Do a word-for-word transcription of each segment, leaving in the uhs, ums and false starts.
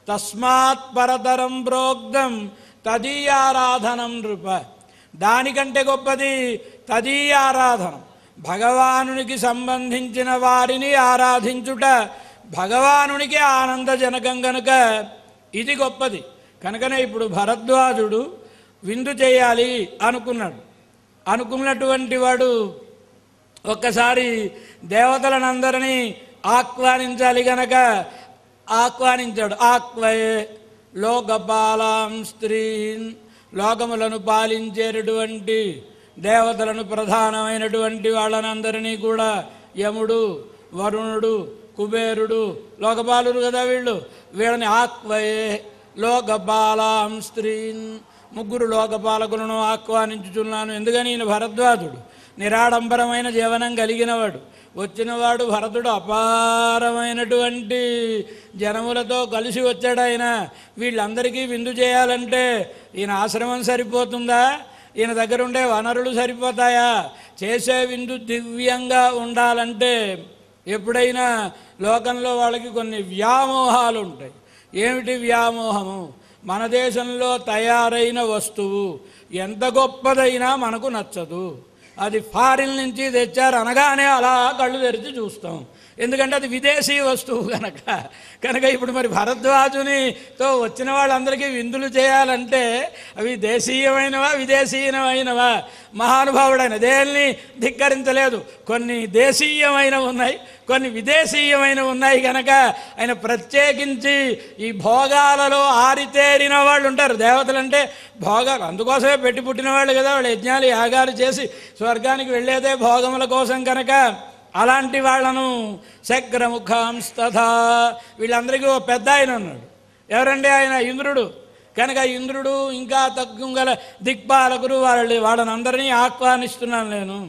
తస్మాత్ పరతరం ప్రోక్తం తదీయారాధనం నృప. దానికంటే గొప్పది తదీయారాధనం. భగవానునికి సంబంధించిన వారిని ఆరాధించుట భగవానునికి ఆనందజనకం కనుక ఇది గొప్పది. కనుకనే ఇప్పుడు భరద్వాజుడు విందు చేయాలి అనుకున్నాడు. అనుకున్నటువంటి వాడు ఒక్కసారి దేవతలనందరినీ ఆహ్వానించాలి గనక ఆహ్వానించాడు. ఆహ్వయే లోకపాలాం స్త్రీన్, లోకములను పాలించేటటువంటి దేవతలను ప్రధానమైనటువంటి వాళ్ళనందరినీ కూడా యముడు, వరుణుడు, కుబేరుడు, లోకపాలురు కదా వీళ్ళు, వీళ్ళని ఆహ్వయే లోకపాలాం స్త్రీన్, ముగ్గురు లోకపాలకులను ఆహ్వానించుచున్నాను. ఎందుకని ఈయన భరద్వాజుడు నిరాడంబరమైన జీవనం కలిగినవాడు. వచ్చినవాడు భరతుడు అపారమైనటువంటి జనములతో కలిసి వచ్చాడు. ఆయన వీళ్ళందరికీ విందు చేయాలంటే ఈయన ఆశ్రమం సరిపోతుందా? ఈయన దగ్గర ఉండే వనరులు సరిపోతాయా? చేసే విందు దివ్యంగా ఉండాలంటే ఎప్పుడైనా లోకంలో వాళ్ళకి కొన్ని వ్యామోహాలు ఉంటాయి. ఏమిటి వ్యామోహము? మన దేశంలో తయారైన వస్తువు ఎంత గొప్పదైనా మనకు నచ్చదు. అది ఫారిన్ నుంచి తెచ్చారు అనగానే అలా కళ్ళు తెరిచి చూస్తాం. ఎందుకంటే అది విదేశీ వస్తువు కనుక. కనుక ఇప్పుడు మరి భరద్వాజునితో వచ్చిన వాళ్ళందరికీ విందులు చేయాలంటే అవి దేశీయమైనవా విదేశీయమైనవా? మహానుభావుడైన దేన్ని ధిక్కరించలేదు. కొన్ని దేశీయమైనవి ఉన్నాయి, కొన్ని విదేశీయమైనవి ఉన్నాయి. కనుక ఆయన ప్రత్యేకించి ఈ భోగాలలో ఆరితేరిన వాళ్ళు ఉంటారు. దేవతలంటే భోగాలు, అందుకోసమే పెట్టి పుట్టిన వాళ్ళు కదా. వాళ్ళు యజ్ఞాలు యాగాలు చేసి స్వర్గానికి వెళ్ళేదే భోగముల కోసం. కనుక అలాంటి వాళ్ళను శక్రముఖాంస్తథా, వీళ్ళందరికీ ఓ పెద్ద ఆయన ఉన్నాడు. ఎవరండి ఆయన? ఇంద్రుడు. కనుక ఇంద్రుడు ఇంకా తక్కువ గల దిక్పాలకులు వాళ్ళు వాళ్ళని అందరినీ ఆహ్వానిస్తున్నాను నేను.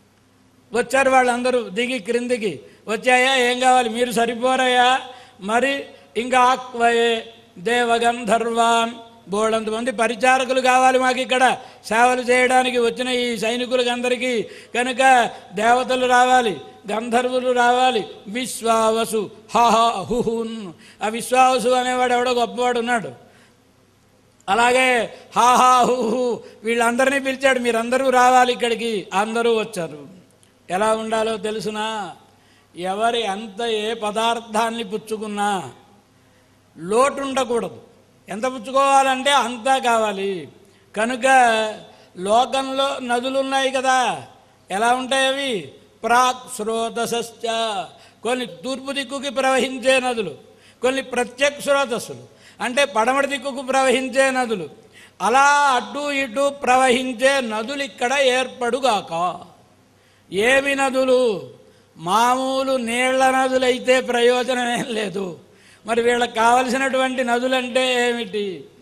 వచ్చారు వాళ్ళందరూ దిగి క్రిందికి వచ్చాయా? ఏం కావాలి? మీరు సరిపోరయ్యా మరి? ఇంకా ఆహ్వయే దేవగంధర్వాన్, బోళ్ళంతమంది పరిచారకులు కావాలి మాకు ఇక్కడ సేవలు చేయడానికి వచ్చిన ఈ సైనికులకి అందరికీ. కనుక దేవతలు రావాలి, గంధర్వులు రావాలి. విశ్వావసు హహ హుహున్, ఆ విశ్వావసు అనేవాడు ఎవడో గొప్పవాడు ఉన్నాడు. అలాగే హాహా హుహు వీళ్ళందరినీ పిలిచాడు, మీరందరూ రావాలి ఇక్కడికి. అందరూ వచ్చారు. ఎలా ఉండాలో తెలుసునా? ఎవరి అంత ఏ పదార్థాన్ని పుచ్చుకున్నా లోటు ఉండకూడదు. ఎంత పుచ్చుకోవాలంటే అంతా కావాలి. కనుక లోకంలో నదులు ఉన్నాయి కదా, ఎలా ఉంటాయి అవి? ప్రాక్ స్రోతసశ్చ, కొన్ని తూర్పు దిక్కుకి ప్రవహించే నదులు, కొన్ని ప్రత్యక్ష స్రోతస్సులు అంటే పడమటి దిక్కుకు ప్రవహించే నదులు. అలా అటు ఇటు ప్రవహించే నదులు ఇక్కడ ఏర్పడుగాక. ఏమి నదులు? మామూలు నీళ్ల నదులైతే ప్రయోజనం ఏం లేదు. మరి వీళ్ళకి కావలసినటువంటి నదులంటే ఏమిటి?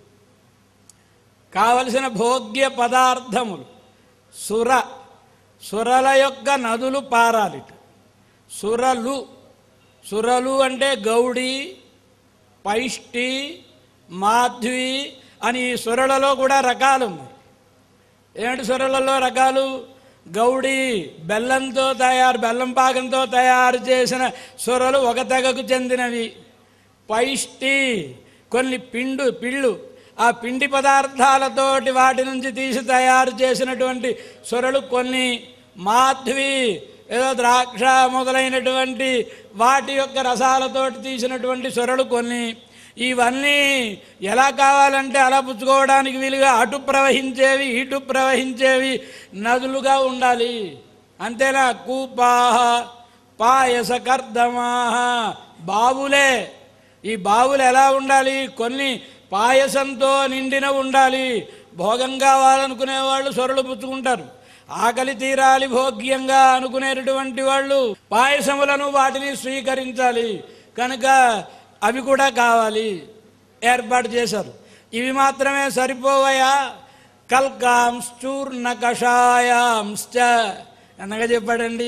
కావలసిన భోగ్య పదార్థములు సుర, సురల యొక్క నదులు పారాలి. సురలు, సురలు అంటే గౌడి, పైష్టి, మాధ్వి అని ఈ సురలలో కూడా రకాలు ఉన్నాయి. ఏమిటి సురలలో రకాలు? గౌడి బెల్లంతో తయారు, బెల్లం పాకంతో తయారు చేసిన సురలు ఒక తెగకు చెందినవి. పైష్టి కొన్ని పిండు పిళ్ళు, ఆ పిండి పదార్థాలతోటి వాటి నుంచి తీసి తయారు చేసినటువంటి సురలు కొన్ని. మాధ్వి ఏదో ద్రాక్ష మొదలైనటువంటి వాటి యొక్క రసాలతోటి తీసినటువంటి సురలు కొన్ని. ఇవన్నీ ఎలా కావాలంటే అలా పుచ్చుకోవడానికి వీలుగా అటు ప్రవహించేవి ఇటు ప్రవహించేవి నదులుగా ఉండాలి. అంతేనా? కూపాహ పాయస కర్దమాహ, బావులే. ఈ బావులు ఎలా ఉండాలి? కొన్ని పాయసంతో నిండిన ఉండాలి. భోగం కావాలనుకునే వాళ్ళు సొరలు పుచ్చుకుంటారు. ఆకలి తీరాలి భోగ్యంగా అనుకునేటటువంటి వాళ్ళు పాయసములను వాటిని స్వీకరించాలి. కనుక అవి కూడా కావాలి, ఏర్పాటు చేశారు. ఇవి మాత్రమే సరిపోవయా? కల్కాంశ్చూర్ణ కషాయాంశ్చ అనగా చెప్పాడండి.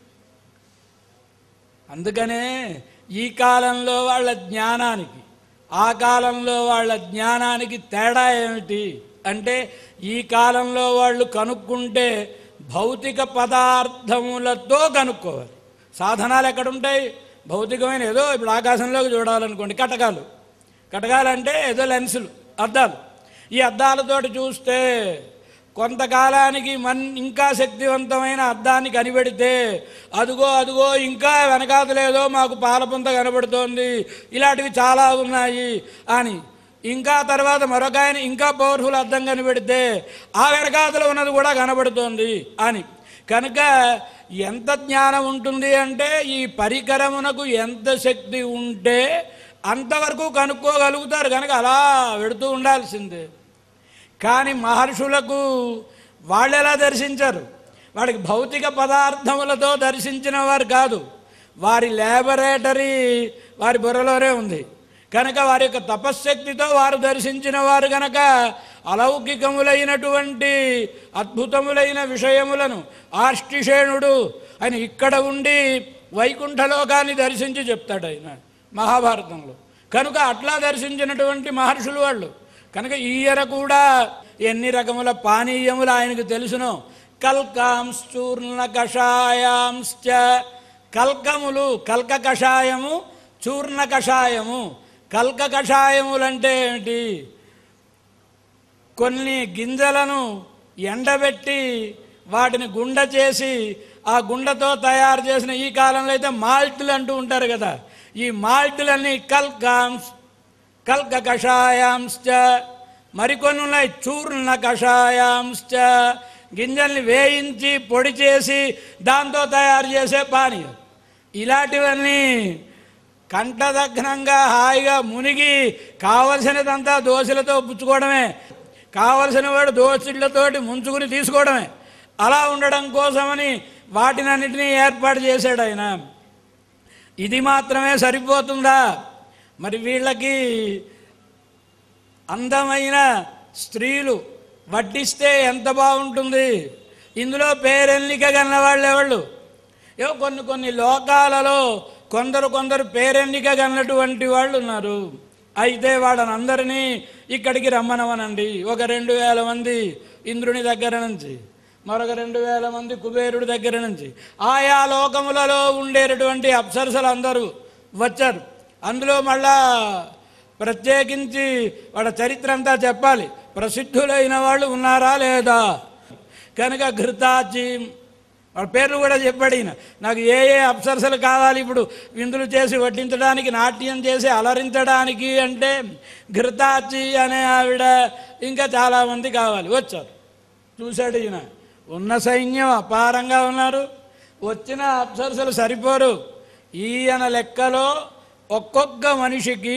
అందుకనే ఈ కాలంలో వాళ్ళ జ్ఞానానికి ఆ కాలంలో వాళ్ళ జ్ఞానానికి తేడా ఏమిటి అంటే, ఈ కాలంలో వాళ్ళు కనుక్కుంటే భౌతిక పదార్థములతో కనుక్కోవాలి. సాధనాలు ఎక్కడుంటాయి? భౌతికమైన ఏదో ఇప్పుడు ఆకాశంలోకి చూడాలనుకోండి, కటకాలు కడగాలంటే ఏదో లెన్సులు, అద్దాలు. ఈ అద్దాలతోటి చూస్తే కొంతకాలానికి మన్ ఇంకా శక్తివంతమైన అద్దాన్ని కనిపెడితే అదుగో అదుగో ఇంకా వెనకాతలేదో మాకు పాలపుంత కనబడుతోంది, ఇలాంటివి చాలా ఉన్నాయి అని. ఇంకా తర్వాత మరొక ఆయన ఇంకా పవర్ఫుల్ అద్దం కనిపెడితే ఆ వెనకాతలో ఉన్నది కూడా కనబడుతోంది అని. కనుక ఎంత జ్ఞానం ఉంటుంది అంటే ఈ పరికరమునకు ఎంత శక్తి ఉంటే అంతవరకు కనుక్కోగలుగుతారు. కనుక అలా వెడుతూ ఉండాల్సిందే. కానీ మహర్షులకు వాళ్ళు ఎలా దర్శించారు? వాడికి భౌతిక పదార్థములతో దర్శించిన వారు కాదు, వారి ల్యాబొరేటరీ వారి బుర్రలోనే ఉంది. కనుక వారి యొక్క తపశ్శక్తితో వారు దర్శించిన వారు కనుక అలౌకికములైనటువంటి అద్భుతములైన విషయములను ఆర్ష్టిషేణుడు ఆయన ఇక్కడ ఉండి వైకుంఠలోకాన్ని దర్శించి చెప్తాడు ఆయన మహాభారతంలో. కనుక అట్లా దర్శించినటువంటి మహర్షులు వాళ్ళు. కనుక ఈయన కూడా ఎన్ని రకముల పానీయములు ఆయనకు తెలుసునో. కల్కాంశ్చూర్ణ కషాయాంశ్చ, కల్కములు కల్క కషాయము, చూర్ణ కషాయము. కల్క కషాయములంటే ఏమిటి? కొన్ని గింజలను ఎండబెట్టి వాటిని గుండ చేసి ఆ గుండతో తయారు చేసిన, ఈ కాలంలో అయితే మాల్టులు అంటూ ఉంటారు కదా, ఈ మాల్టులన్నీ కల్కాంశ్ కల్క కషాయాంశ్చ. మరికొన్ని ఉన్నాయి చూర్ణ కషాయాంశ్చ, గింజల్ని వేయించి పొడి చేసి దాంతో తయారు చేసే పానీయం. ఇలాంటివన్నీ కంఠదగ్నంగా హాయిగా మునిగి కావలసినదంతా దోశలతో పుచ్చుకోవడమే, కావలసిన వాడు దోశలతోటి ముంచుకుని తీసుకోవడమే. అలా ఉండడం కోసమని వాటినన్నిటినీ ఏర్పాటు చేశాడు ఆయన. ఇది మాత్రమే సరిపోతుందా? మరి వీళ్ళకి అందమైన స్త్రీలు వడ్డిస్తే ఎంత బాగుంటుంది. ఇందులో పేరెన్నిక కన్న వాళ్ళు ఎవళ్ళు? ఏవో కొన్ని కొన్ని లోకాలలో కొందరు కొందరు పేరెన్నిక కన్నటువంటి వాళ్ళు ఉన్నారు. అయితే వాళ్ళని అందరినీ ఇక్కడికి రమ్మనవనండి. ఒక రెండు వేల మంది ఇంద్రుని దగ్గర నుంచి, మరొక రెండు వేల మంది కుబేరుడి దగ్గర నుంచి, ఆయా లోకములలో ఉండేటటువంటి అప్సరసలు అందరూ వచ్చారు. అందులో మళ్ళా ప్రత్యేకించి వాళ్ళ చరిత్ర అంతా చెప్పాలి. ప్రసిద్ధులైన వాళ్ళు ఉన్నారా లేదా? కనుక ఘృతాచి వాళ్ళ పేర్లు కూడా చెప్పాడు ఈయన. నాకు ఏ ఏ అప్సరసలు కావాలి ఇప్పుడు విందులు చేసి వడ్డించడానికి, నాట్యం చేసి అలరించడానికి అంటే ఘృతాచి అనే ఆవిడ, ఇంకా చాలామంది కావాలి. వచ్చారు. చూశాడు ఈయన, ఉన్న సైన్యం అపారంగా ఉన్నారు, వచ్చిన అప్సరసలు సరిపోరు. ఈయన లెక్కలో ఒక్కొక్క మనిషికి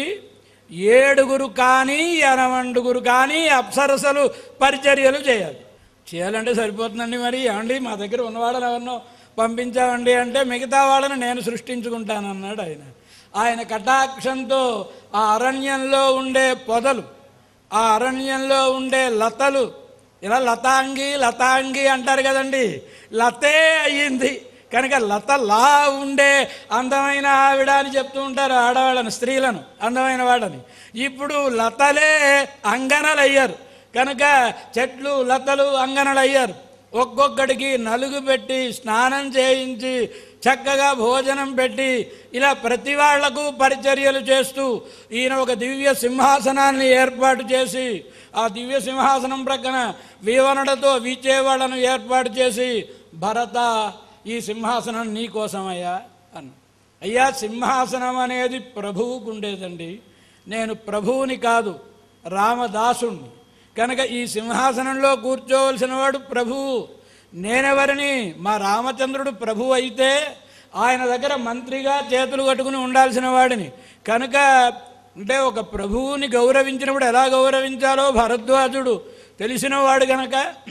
ఏడుగురు కానీ ఎనమండుగురు కానీ అప్సరసలు పరిచర్యలు చేయాలి. చేయాలంటే సరిపోతుందండి. మరి ఏమండి మా దగ్గర ఉన్నవాళ్ళని ఎవరినో పంపించామండి అంటే మిగతా వాళ్ళని నేను సృష్టించుకుంటానన్నాడు ఆయన. ఆయన కటాక్షంతో ఆ అరణ్యంలో ఉండే పొదలు, ఆ అరణ్యంలో ఉండే లతలు, ఇలా లతాంగి లతాంగి అంటారు కదండి, లతే అయ్యింది. కనుక లతలా ఉండే అందమైన ఆవిడ అని చెప్తూ ఉంటారు ఆడవాళ్ళని, స్త్రీలను అందమైన వాడని. ఇప్పుడు లతలే అంగనలు అయ్యారు. కనుక చెట్లు లతలు అంగనలు అయ్యారు. ఒక్కొక్కడికి నలుగు పెట్టి స్నానం చేయించి చక్కగా భోజనం పెట్టి ఇలా ప్రతి వాళ్లకు పరిచర్యలు చేస్తూ ఈయన ఒక దివ్య సింహాసనాన్ని ఏర్పాటు చేసి ఆ దివ్య సింహాసనం ప్రక్కన వీవనడతో వీచేవాళ్లను ఏర్పాటు చేసి, భరత ఈ సింహాసనం నీకోసమయ్యా అన్న. అయ్యా సింహాసనం అనేది ప్రభువుకు ఉండేదండి, నేను ప్రభువుని కాదు రామదాసుణ్ణి. కనుక ఈ సింహాసనంలో కూర్చోవలసిన వాడు ప్రభువు. నేనెవరిని? మా రామచంద్రుడు ప్రభువు అయితే ఆయన దగ్గర మంత్రిగా చేతులు కట్టుకుని ఉండాల్సిన వాడిని. కనుక అంటే ఒక ప్రభువుని గౌరవించినప్పుడు ఎలా గౌరవించాలో భరద్వాజుడు తెలిసినవాడు. కనుక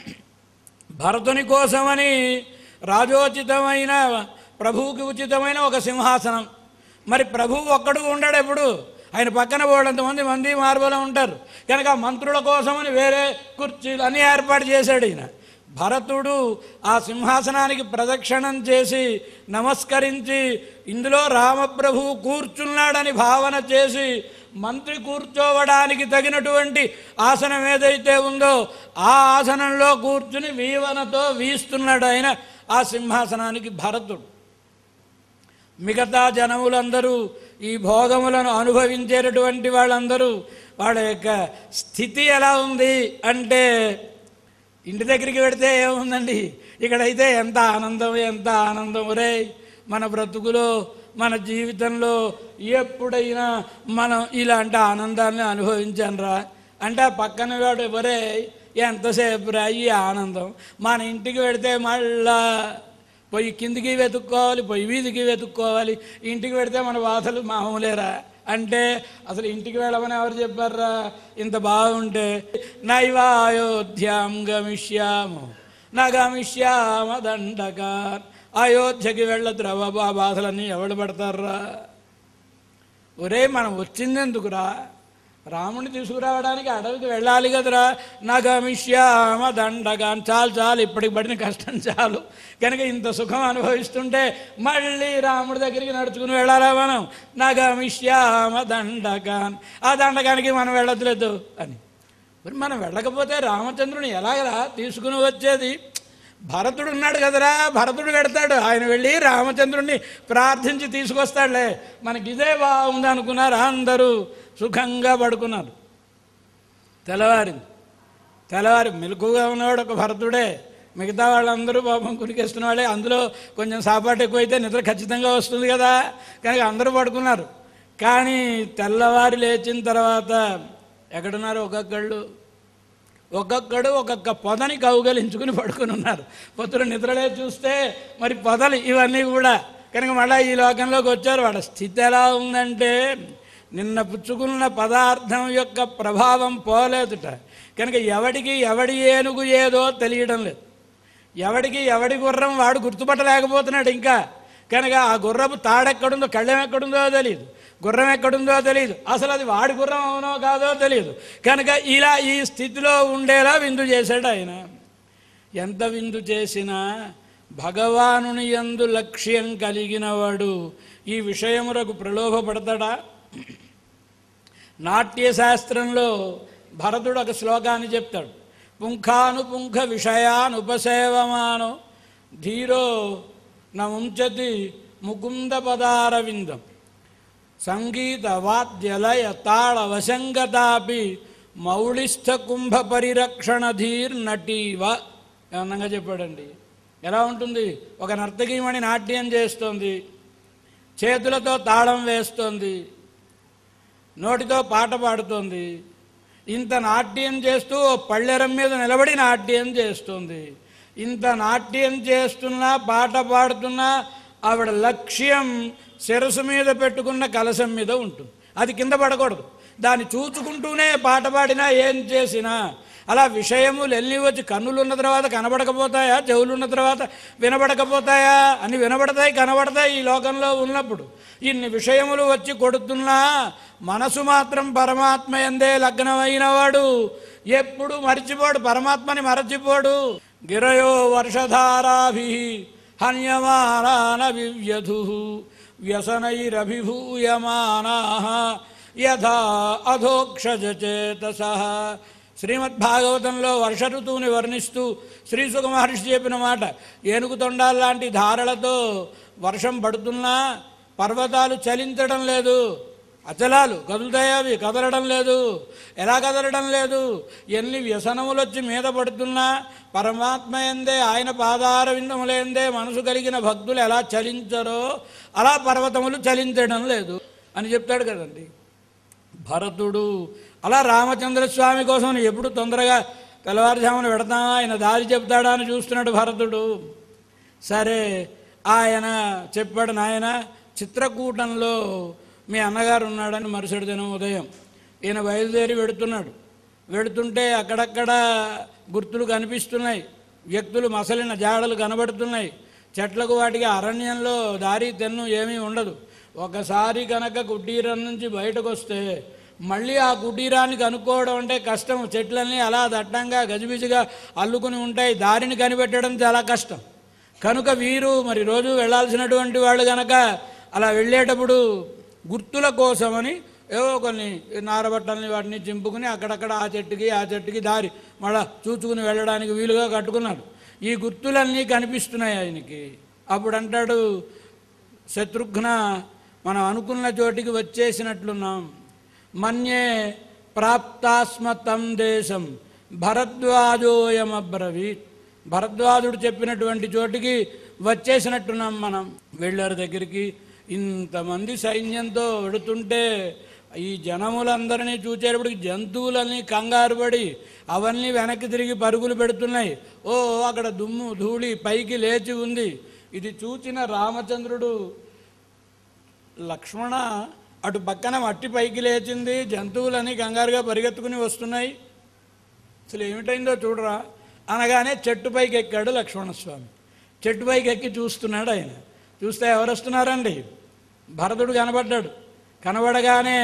భరతుని కోసమని రాజోచితమైన ప్రభువుకి ఉచితమైన ఒక సింహాసనం. మరి ప్రభువు ఒక్కడు ఉండడు ఎప్పుడు, ఆయన పక్కన పోవడంతమంది మంది మార్బలం ఉంటారు. కనుక మంత్రుల కోసమని వేరే కుర్చీలు అన్నీ ఏర్పాటు చేశాడు ఈయన. భరతుడు ఆ సింహాసనానికి ప్రదక్షిణం చేసి నమస్కరించి ఇందులో రామప్రభువు కూర్చున్నాడని భావన చేసి మంత్రి కూర్చోవడానికి తగినటువంటి ఆసనం ఏదైతే ఉందో ఆ ఆసనంలో కూర్చుని వీవనతో వీస్తున్నాడు ఆయన ఆ సింహాసనానికి భరతుడు. మిగతా జనములందరూ ఈ భోగములను అనుభవించేటటువంటి వాళ్ళందరూ వాళ్ళ యొక్క స్థితి ఎలా ఉంది అంటే, ఇంటి దగ్గరికి వెడితే ఏముందండి, ఇక్కడైతే ఎంత ఆనందం ఎంత ఆనందం. ఒరే మన బ్రతుకులో మన జీవితంలో ఎప్పుడైనా మనం ఇలాంటి ఆనందాన్ని అనుభవించానురా అంటే ఆ పక్కన వాడు ఎవరే ఎంతసేపు రా ఈ ఆనందం. మన ఇంటికి వెడితే మళ్ళా పొయ్యి కిందికి వెతుక్కోవాలి, పొయ్యి వీధికి వెతుక్కోవాలి. ఇంటికి వెడితే మన బాధలు మామూలేరా అంటే అసలు ఇంటికి వెళ్ళమని ఎవరు చెప్పారా? ఇంత బాగుంటే నైవాయోధ్యాం గమిష్యాము నా గమిష్యామ దండకా. అయోధ్యకి వెళ్ళదురా బాబు, ఆ బాధలన్నీ ఎవడు పడతారా? ఒరే మనం వచ్చిందెందుకురా? రాముడిని తీసుకురావడానికి అడవికి వెళ్ళాలి కదరా. నా గమిష్యామ దండగా. చాలు చాలు ఇప్పటికి పడిన కష్టం చాలు. కనుక ఇంత సుఖం అనుభవిస్తుంటే మళ్ళీ రాముడి దగ్గరికి నడుచుకుని వెళ్ళాలా మనం? నా గమిష్యామ దండగాన్. ఆ దండగానికి మనం వెళ్ళట్లేదు అని. మరి మనం వెళ్ళకపోతే రామచంద్రుని ఎలాగరా తీసుకుని వచ్చేది? భరతుడు ఉన్నాడు కదరా, భరతుడు పెడతాడు. ఆయన వెళ్ళి రామచంద్రుడిని ప్రార్థించి తీసుకొస్తాడులే. మనకి ఇదే బాగుంది అనుకున్నారు. అందరూ సుఖంగా పడుకున్నారు. తెల్లవారింది. తెల్లవారి మెలకుగా ఉన్నవాడు ఒక భరతుడే. మిగతా వాళ్ళందరూ పాపం కురికేస్తున్న వాళ్ళే. అందులో కొంచెం సాపాటు ఎక్కువైతే నిద్ర ఖచ్చితంగా వస్తుంది కదా, కనుక అందరూ పడుకున్నారు. కానీ తెల్లవారి లేచిన తర్వాత ఎక్కడున్నారు? ఒక్కొక్కళ్ళు ఒక్కొక్కడు ఒక్కొక్క పొదని కౌగలించుకుని పడుకుని ఉన్నారు. పొద్దున నిద్రలే చూస్తే మరి పొదలు ఇవన్నీ కూడా. కనుక మళ్ళీ ఈ లోకంలోకి వచ్చారు. వాళ్ళ స్థితి ఎలా ఉందంటే, నిన్న పుచ్చుకున్న పదార్థం యొక్క ప్రభావం పోలేదుట. కనుక ఎవడికి ఎవడి ఏనుగు ఏదో తెలియడం లేదు. ఎవడికి ఎవడి గుర్రం వాడు గుర్తుపట్టలేకపోతున్నాడు ఇంకా. కనుక ఆ గుర్రపు తాడెక్కడుందో, కళ్ళెం ఎక్కడుందో తెలియదు, గుర్రం ఎక్కడుందో తెలియదు, అసలు అది వాడి గుర్రం అవునో కాదో తెలియదు. కనుక ఇలా ఈ స్థితిలో ఉండేలా విందు చేశాడు ఆయన. ఎంత విందు చేసినా భగవానుని యందు లక్ష్యం కలిగిన వాడు ఈ విషయములకు ప్రలోభపడతాడా? నాట్యశాస్త్రంలో భరతుడు ఒక శ్లోకాన్ని చెప్తాడు. పుంఖానుపుంఖ విషయానుపసేవమానో ధీరో నముంచతి ముకుంద పదారవిందం సంగీత వాద్యలయ తాళ వశంగతాపి మౌళిస్థ కుంభ పరిరక్షణ ధీర్ నటీవ. ఏమన్నంగా చెప్పాడండి. ఎలా ఉంటుంది? ఒక నర్తకీమణి నాట్యం చేస్తోంది, చేతులతో తాళం వేస్తోంది, నోటితో పాట పాడుతోంది. ఇంత నాట్యం చేస్తూ పళ్ళెరం మీద నిలబడి నాట్యం చేస్తుంది. ఇంత నాట్యం చేస్తున్నా పాట పాడుతున్నా ఆవిడ లక్ష్యం శిరసు మీద పెట్టుకున్న కలశం మీద ఉంటుంది. అది కింద పడకూడదు. దాన్ని చూచుకుంటూనే పాట పాడినా ఏం చేసినా. అలా విషయములు ఎల్లి వచ్చి కన్నులున్న తర్వాత కనబడకపోతాయా? చెవులున్న తర్వాత వినబడకపోతాయా? అని వినబడతాయి, కనబడతాయి ఈ లోకంలో ఉన్నప్పుడు. ఇన్ని విషయములు వచ్చి కొడుతున్నా మనసు మాత్రం పరమాత్మ యందే లగ్నమైన వాడు ఎప్పుడు మరిచిపోడు, పరమాత్మని మరచిపోడు. గిరయో వర్షధారాభి హన్యమానాన వివ్యధు వ్యసనైరభిభూయమానా యథా అధోక్షజచేతసః. శ్రీమద్భాగవతంలో వర్ష ఋతువుని వర్ణిస్తూ శ్రీసుఖ మహర్షి చెప్పిన మాట. ఏనుగు తొండాల్లాంటి ధారలతో వర్షం పడుతున్నా పర్వతాలు చలించడం లేదు, అచలాలు కదులుతాయి, అవి కదలడం లేదు. ఎలా కదలడం లేదు? ఎన్ని వ్యసనములు వచ్చి మీద పడుతున్నా పరమాత్మ యందే, ఆయన పాదార విందములందే మనసు కలిగిన భక్తులు ఎలా చలించరో అలా పర్వతములు చలించడం లేదు అని చెప్తాడు కదండి భరతుడు. అలా రామచంద్రస్వామి కోసం ఎప్పుడు తొందరగా తెల్లవారుజామున పెడతామా, ఆయన దారి చెప్తాడా అని చూస్తున్నాడు భరతుడు. సరే ఆయన చెప్పాడు, నాయన చిత్రకూటంలో మీ అన్నగారు ఉన్నాడని. మరుసటి దినం ఉదయం ఈయన బయలుదేరి వెడుతున్నాడు. వెడుతుంటే అక్కడక్కడ గుర్తులు కనిపిస్తున్నాయి, వ్యక్తులు మసలిన జాడలు కనబడుతున్నాయి. చెట్లకు వాటికి అరణ్యంలో దారి తెన్ను ఏమీ ఉండదు. ఒకసారి కనుక కుటీరం నుంచి బయటకు వస్తే మళ్ళీ ఆ కుటీరాన్ని కనుక్కోవడం అంటే కష్టం. చెట్లన్నీ అలా దట్టంగా గజిబిజిగా అల్లుకుని ఉంటాయి, దారిని కనిపెట్టడం చాలా కష్టం. కనుక వీరు మరి రోజు వెళ్ళాల్సినటువంటి వాళ్ళు కనుక అలా వెళ్ళేటప్పుడు గుర్తుల కోసమని ఏవో కొన్ని నారబట్టల్ని వాటిని చింపుకుని అక్కడక్కడ ఆ చెట్టుకి ఆ చెట్టుకి దారి మళ్ళా చూచుకుని వెళ్ళడానికి వీలుగా కట్టుకున్నాడు. ఈ గుర్తులన్నీ కనిపిస్తున్నాయి ఆయనకి. అప్పుడు అంటాడు, శత్రుఘ్న మనం అనుకున్న చోటికి వచ్చేసినట్లున్నాం. మన్యే ప్రాప్తాస్మతం దేశం భరద్వాజోయమబ్రవీత్. భరద్వాజుడు చెప్పినటువంటి చోటికి వచ్చేసినట్టున్నాం మనం. వెళ్ళారు దగ్గరికి. ఇంతమంది సైన్యంతో వెడుతుంటే ఈ జనములందరినీ చూచేటప్పటికి జంతువులని కంగారు పడి అవన్నీ వెనక్కి తిరిగి పరుగులు పెడుతున్నాయి. ఓ అక్కడ దుమ్ము ధూళి పైకి లేచి ఉంది. ఇది చూచిన రామచంద్రుడు, లక్ష్మణ అటు పక్కన మట్టి పైకి లేచింది, జంతువులని కంగారుగా పరిగెత్తుకుని వస్తున్నాయి, అసలు ఏమిటైందో చూడరా అనగానే చెట్టు పైకి ఎక్కాడు లక్ష్మణస్వామి. చెట్టు పైకి ఎక్కి చూస్తున్నాడు. ఆయన చూస్తే ఎవరు వస్తున్నారండి? భరతుడు కనబడ్డాడు. కనబడగానే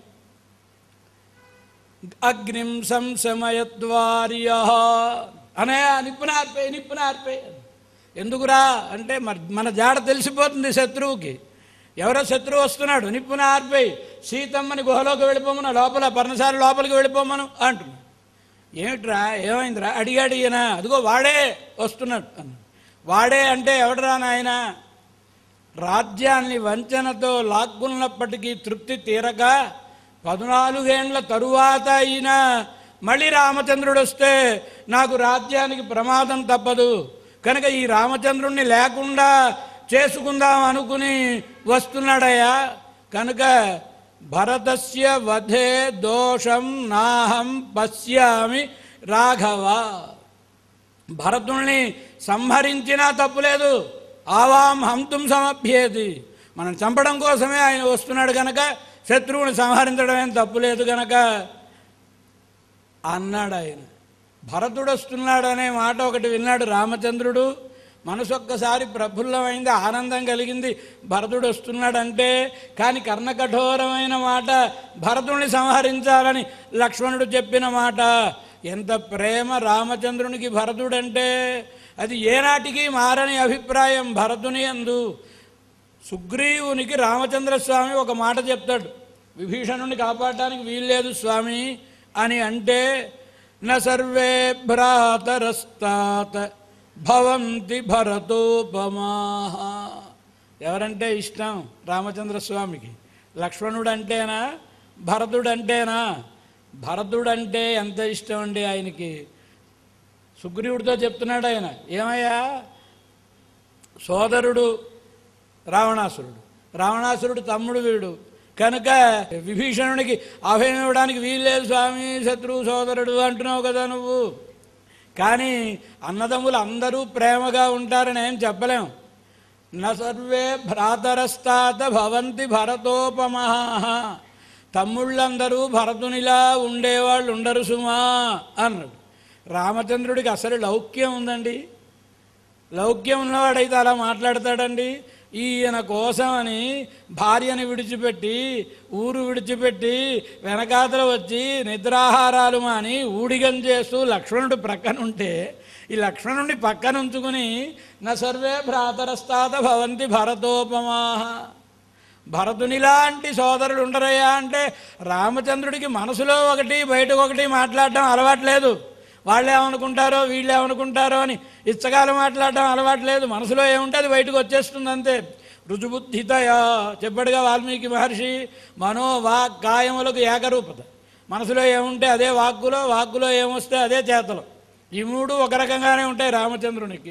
అగ్నిం సంశమయద్వార్య అనే నిప్పునార్పే నిప్పునార్పే. ఎందుకురా అంటే మన జాడ తెలిసిపోతుంది శత్రువుకి. ఎవరో శత్రువు వస్తున్నాడు, నిప్పునార్పేయి, సీతమ్మని గుహలోకి వెళ్ళిపోమను, లోపల పర్ణశాల లోపలికి వెళ్ళిపోమను అంటున్నాడు. ఏమిట్రా ఏమైందిరా అడిగాడు ఈయన. అదిగో వాడే వస్తున్నాడు అన్న. వాడే అంటే ఎవడరా నాయన? రాజ్యాన్ని వంచనతో లాక్కున్నప్పటికీ తృప్తి తీరక పద్నాలుగేండ్ల తరువాత అయినా మళ్ళీ రామచంద్రుడు వస్తే నాకు రాజ్యానికి ప్రమాదం తప్పదు కనుక ఈ రామచంద్రుణ్ణి లేకుండా చేసుకుందాం అనుకుని వస్తున్నాడయ్యా. కనుక భరతస్య వధే దోషం నాహం పశ్యామి రాఘవ. భరతుణ్ణి సంహరించినా తప్పులేదు, ఆవాం హంతుం సమభ్యేది. మనం చంపడం కోసమే ఆయన వస్తున్నాడు కనుక శత్రువుని సంహరించడం ఏం తప్పులేదు కనుక అన్నాడు ఆయన. భరతుడు వస్తున్నాడు అనే మాట ఒకటి విన్నాడు రామచంద్రుడు. మనసు ఒక్కసారి ప్రఫుల్లమైంది, ఆనందం కలిగింది. భరతుడు వస్తున్నాడంటే కానీ కర్ణకఠోరమైన మాట భరతుడిని సంహరించాలని లక్ష్మణుడు చెప్పిన మాట. ఎంత ప్రేమ రామచంద్రునికి భరతుడంటే అది ఏనాటికి మారని అభిప్రాయం భరతుని యందు. సుగ్రీవునికి రామచంద్రస్వామి ఒక మాట చెప్తాడు, విభీషణుని కాపాడటానికి వీల్లేదు స్వామి అని అంటే, న సర్వే భ్రాతరస్తాత భవంతి భరతోపమాః. ఎవరంటే ఇష్టం రామచంద్రస్వామికి? లక్ష్మణుడు అంటేనా, భరతుడు అంటేనా? భరతుడు అంటే ఎంత ఇష్టం అండి ఆయనకి. సుగ్రీవుడితో చెప్తున్నాడు ఆయన, ఏమయ్యా సోదరుడు రావణాసురుడు, రావణాసురుడు తమ్ముడు వీడు కనుక విభీషణునికి అభయం ఇవ్వడానికి వీల్లేదు స్వామి, శత్రువు సోదరుడు అంటున్నావు కదా నువ్వు. కానీ అన్నదమ్ములు అందరూ ప్రేమగా ఉంటారని ఏం చెప్పలేం. న సర్వే భ్రాతరస్తాత భవంతి భరతోపమః. తమ్ముళ్ళందరూ భరతునిలా ఉండేవాళ్ళు ఉండరు సుమా అన్నాడు. రామచంద్రుడికి అసలు లౌక్యం ఉందండి. లౌక్యం ఉన్నవాడైతే అలా మాట్లాడతాడండి. ఈయన కోసమని భార్యని విడిచిపెట్టి ఊరు విడిచిపెట్టి వెనకాతల వచ్చి నిద్రాహారాలు మాని ఊడిగం చేస్తూ లక్ష్మణుడు ప్రక్కనుంటే ఈ లక్ష్మణుడిని పక్కన ఉంచుకుని న సర్వే భ్రాతరస్తాత భవంతి భరతోపమాః. భరతునిలాంటి సోదరుడు ఉండరయ్యా అంటే రామచంద్రుడికి మనసులో ఒకటి బయటకు ఒకటి మాట్లాడటం అలవాట్లేదు. వాళ్ళు ఏమనుకుంటారో వీళ్ళు ఏమనుకుంటారో అని ఇచ్చగాలు మాట్లాడటం అలవాట్లేదు. మనసులో ఏముంటే అది బయటకు వచ్చేస్తుంది అంతే. రుజుబుద్ధితయా చెప్పాడుగా వాల్మీకి మహర్షి, మనోవాక్ కాయములకు ఏకరూపత. మనసులో ఏముంటే అదే వాక్కులో, వాక్కులో ఏమొస్తే అదే చేతలో. ఈ మూడు ఒక రకంగానే ఉంటాయి రామచంద్రునికి.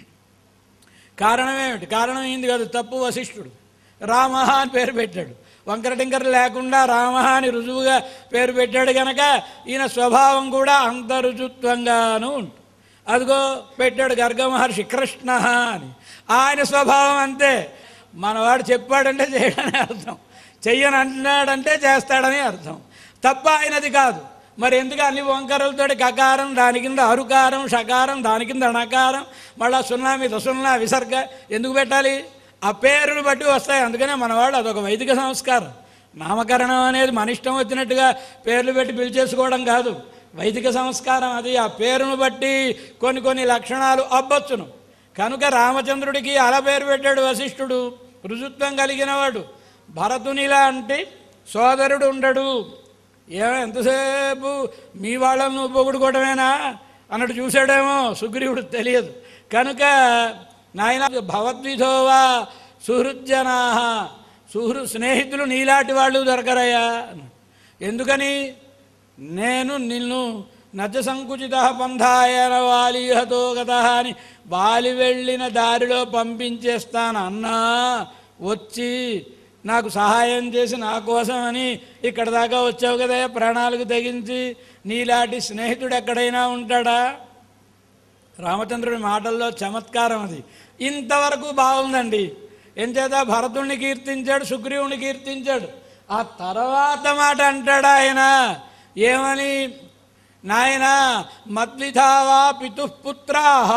కారణం ఏమిటి? కారణం ఏంది కాదు, తప్పు వశిష్ఠుడు రామ అని పేరు పెట్టాడు. వంకర టింకర లేకుండా రామ అని రుజువుగా పేరు పెట్టాడు కనుక ఈయన స్వభావం కూడా అంత రుజుత్వంగాను ఉంటుంది. అదిగో పెట్టాడు గర్గ మహర్షి కృష్ణ అని, ఆయన స్వభావం అంతే. మనవాడు చెప్పాడంటే చేయడని అర్థం, చెయ్యని అంటున్నాడంటే చేస్తాడని అర్థం. తప్ప ఆయనది కాదు. మరి ఎందుకు అన్ని వంకరలతోటి కకారం, దాని కింద అరుకారం, షకారం, దాని కింద అణకారం, మళ్ళా సున్నా మీద సున్నా విసర్గ ఎందుకు పెట్టాలి? ఆ పేరును బట్టి వస్తాయి. అందుకనే మనవాళ్ళు అదొక వైదిక సంస్కారం. నామకరణం అనేది మన ఇష్టం వచ్చినట్టుగా పేర్లు పెట్టి పిలిచేసుకోవడం కాదు, వైదిక సంస్కారం అది. ఆ పేరును బట్టి కొన్ని కొన్ని లక్షణాలు అబ్బొచ్చును. కనుక రామచంద్రుడికి అలా పేరు పెట్టాడు వశిష్ఠుడు, రుజుత్వం కలిగినవాడు. భరతునిలా అంటే సోదరుడు ఉండడు. ఏమో ఎంతసేపు మీ వాళ్ళను నువ్వు పొగుడుకోవడమేనా అన్నట్టు చూశాడేమో సుగ్రీవుడు, తెలియదు. కనుక నాయన భవద్విధోవా సుహృజ్జనా సుహృ స్నేహితులు నీలాంటి వాళ్ళు దొరకరయ్యా. ఎందుకని? నేను నిన్ను నచ సంకుచిత పంథాయన వాలీహతో గత అని వాలి వెళ్ళిన దారిలో పంపించేస్తాను అన్నా, వచ్చి నాకు సహాయం చేసి నా కోసం అని ఇక్కడ దాకా వచ్చావు కదా, ప్రాణాలకు తెగించి. నీలాంటి స్నేహితుడు ఎక్కడైనా ఉంటాడా? రామచంద్రుడి మాటల్లో చమత్కారం అది. ఇంతవరకు బాగుందండి. ఎంచేత భరతుణ్ణి కీర్తించాడు, సుగ్రీవుని కీర్తించాడు. ఆ తర్వాత మాట అంటాడు ఆయన ఏమని? నాయన మద్విధావా పితుఃపుత్రాః,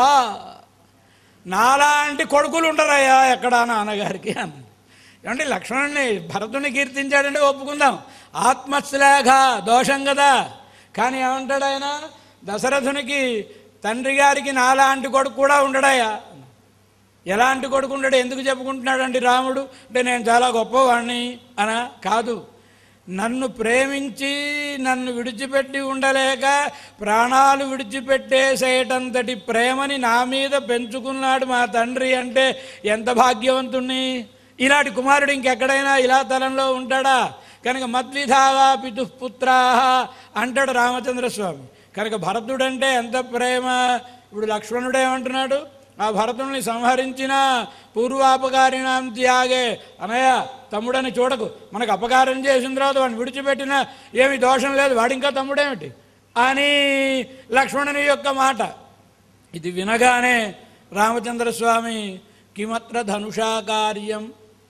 నాలాంటి కొడుకులు ఉండరయ్యా ఎక్కడా నాన్నగారికి అన్న. ఏమంటే లక్ష్మణుని భరతుని కీర్తించాడంటే ఒప్పుకుందాం, ఆత్మశ్లాఘ దోషం కదా. కానీ ఏమంటాడు ఆయన? దశరథునికి తండ్రి గారికి నాలాంటి కొడుకు కూడా ఉండడాయా? ఎలాంటి కొడుకు ఉండడు? ఎందుకు చెప్పుకుంటున్నాడండి రాముడు? అంటే నేను చాలా గొప్పవాణ్ణి అనా? కాదు, నన్ను ప్రేమించి నన్ను విడిచిపెట్టి ఉండలేక ప్రాణాలు విడిచిపెట్టేసేటంతటి ప్రేమని నా మీద పెంచుకున్నాడు మా తండ్రి అంటే ఎంత భాగ్యవంతుణ్ణి. ఇలాంటి కుమారుడు ఇంకెక్కడైనా ఇలా తలంలో ఉంటాడా? కనుక మద్విధావా పితుఃపుత్రాః అంటాడు రామచంద్రస్వామి. కనుక భరతుడంటే ఎంత ప్రేమ. ఇప్పుడు లక్ష్మణుడు ఏమంటున్నాడు? ఆ భరతుడిని సంహరించిన పూర్వాపకారిణాం త్యాగే, అనయ్య తమ్ముడని చూడకు, మనకు అపకారం చేసిన తర్వాత వాడిని విడిచిపెట్టినా ఏమి దోషం లేదు, వాడి ఇంకా తమ్ముడేమిటి అని లక్ష్మణుని యొక్క మాట. ఇది వినగానే రామచంద్రస్వామి కిమత్ర ధనుషా కార్యం,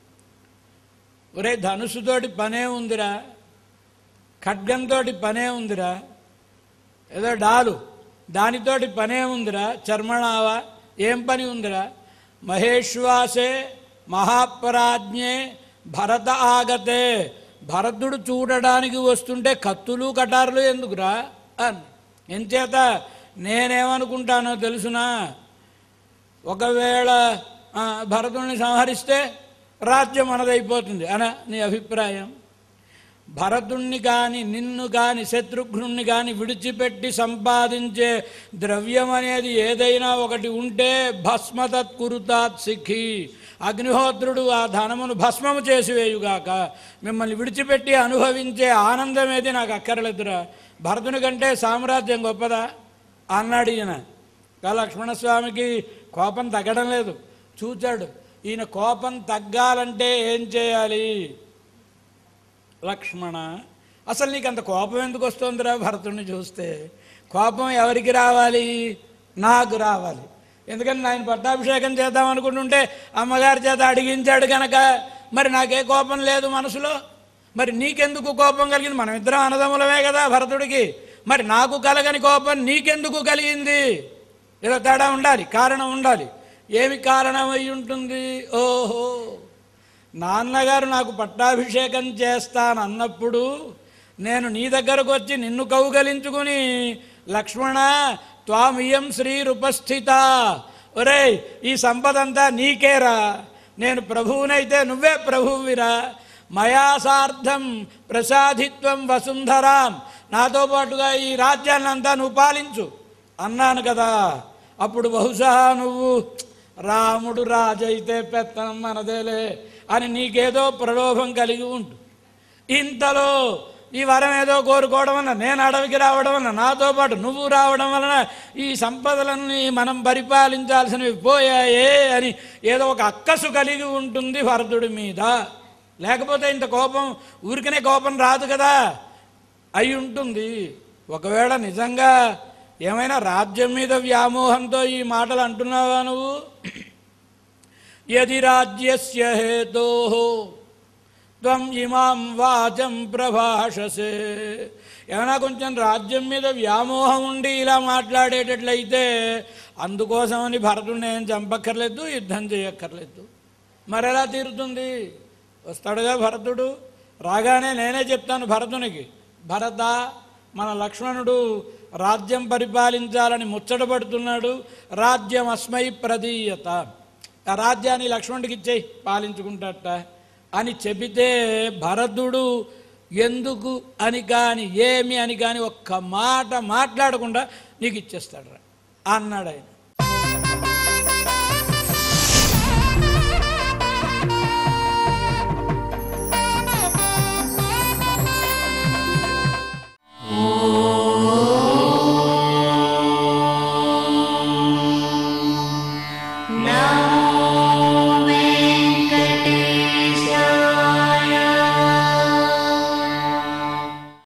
ఒరే ధనుసుతోటి పనే ఉందిరా, ఖడ్గంతో పనే ఉందిరా, ఏదో డాలు దానితోటి పనే ఉందిరా, చర్మణావా ఏం పని ఉందిరా, మహేశ్వాసే మహాపరాజ్ఞే భరత ఆగతే, భరతుడు చూడడానికి వస్తుంటే కత్తులు కటారులు ఎందుకురా అని. ఎంచేత నేనేమనుకుంటానో తెలుసునా? ఒకవేళ భరతుడిని సంహరిస్తే రాజ్యం మనదైపోతుంది అన నీ అభిప్రాయం. భరతుణ్ణి కానీ నిన్ను కానీ శత్రుఘ్నుణ్ణి కానీ విడిచిపెట్టి సంపాదించే ద్రవ్యం అనేది ఏదైనా ఒకటి ఉంటే భస్మతత్ కురుతాత్ సిఖి, అగ్నిహోత్రుడు ఆ ధనమును భస్మము చేసివేయుగాక, మిమ్మల్ని విడిచిపెట్టి అనుభవించే ఆనందం ఏది నాకు అక్కర్లేదురా, భరతుని కంటే సామ్రాజ్యం గొప్పదా అన్నాడు ఈయన. లక్ష్మణస్వామికి కోపం తగ్గడం లేదు. చూచాడు ఈయన కోపం తగ్గాలంటే ఏం చేయాలి? లక్ష్మణ, అసలు నీకు అంత కోపం ఎందుకు వస్తుందిరా భరతుడిని చూస్తే? కోపం ఎవరికి రావాలి? నాకు రావాలి. ఎందుకని ఆయన పట్టాభిషేకం చేద్దాం అనుకుంటుంటే అమ్మగారి చేత అడిగించాడు కనుక మరి నాకే కోపం లేదు మనసులో. మరి నీకెందుకు కోపం కలిగింది? మనం ఇద్దరం అన్నదమ్ములమే కదా భరతుడికి. మరి నాకు కలగని కోపం నీకెందుకు కలిగింది? ఏదో తేడా ఉండాలి, కారణం ఉండాలి. ఏమి కారణం అయి ఉంటుంది? ఓహో, నాన్నగారు నాకు పట్టాభిషేకం చేస్తానన్నప్పుడు నేను నీ దగ్గరకు వచ్చి నిన్ను కౌగలించుకుని లక్ష్మణ త్వామియం శ్రీరుపస్థిత, ఒరే ఈ సంపదంతా నీకేరా, నేను ప్రభువునైతే నువ్వే ప్రభువువిరా, మయా సార్ధం ప్రసాదిత్వం వసుంధరాం, నాతో పాటుగా ఈ రాజ్యాన్నంతా నువ్వు పాలించు అన్నాను కదా. అప్పుడు బహుశా నువ్వు రాముడు రాజైతే పెత్తనం మనదేలే అని నీకేదో ప్రలోభం కలిగి ఉంటు. ఇంతలో ఈ వరం ఏదో కోరుకోవడం వలన, నేను అడవికి రావడం వలన, నాతో పాటు నువ్వు రావడం వలన ఈ సంపదలన్నీ మనం పరిపాలించాల్సినవి పోయాయే అని ఏదో ఒక అక్కసు కలిగి ఉంటుంది భరతుడి మీద. లేకపోతే ఇంత కోపం ఊరికనే కోపం రాదు కదా, అయి ఉంటుంది. ఒకవేళ నిజంగా ఏమైనా రాజ్యం మీద వ్యామోహంతో ఈ మాటలు అంటున్నావా నువ్వు? యది రాజ్యస్య హేతోః త్వం ఇమాం వాచం ప్రభాషసే, ఏమైనా కొంచెం రాజ్యం మీద వ్యామోహం ఉండి ఇలా మాట్లాడేటట్లయితే అందుకోసమని భరతుడిని ఏం చంపక్కర్లేదు, యుద్ధం చేయక్కర్లేదు. మరెలా తీరుతుంది? వస్తాడుగా భరతుడు. రాగానే నేనే చెప్తాను భరతునికి, భరత మన లక్ష్మణుడు రాజ్యం పరిపాలించాలని ముచ్చటపడుతున్నాడు, రాజ్యం అస్మై ప్రదీయత, ఆ రాజ్యాన్ని లక్ష్మణుడికి ఇచ్చేయి పాలించుకుంటాట అని చెబితే భరతుడు ఎందుకు అని కానీ ఏమి అని కానీ ఒక్క మాట మాట్లాడకుండా నీకు ఇచ్చేస్తాడు రా అన్నాడు ఆయన.